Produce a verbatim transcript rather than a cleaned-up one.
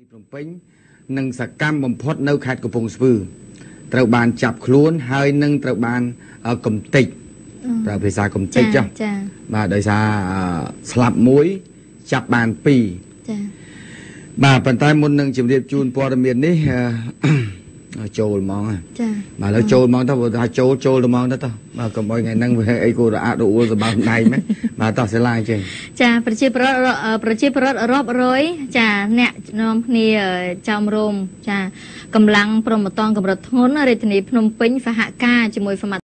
ព្រំពេញនិងសកម្មបំផុតនៅខេត្តកំពង់ស្ពឺត្រូវបានចាប់ខ្លួនហើយនឹងត្រូវបានកំទេចប្រើភាសាកំទេចចាចាបាទដោយសារស្លាប់មួយចាប់បានពីរចាបាទប៉ុន្តែមុននឹងជម្រាបជូនព័ត៌មាននេះចូលហ្មងចាបាទឥឡូវចូលហ្មងទៅថាចូលចូលហ្មងទៅតោះបាទកុំឲ្យថ្ងៃហ្នឹងវាអីគូរអាក់រអួលសម្បើដៃមែនបាទតោះសិលាចេញចាប្រជាប្រដ្ឋប្រជាប្រដ្ឋរាប់រយចាអ្នកនាំគ្នាចោមរោមចាកម្លាំងព្រមតងកម្រិតធ្ងន់រាជធានីភ្នំពេញសហការជាមួយ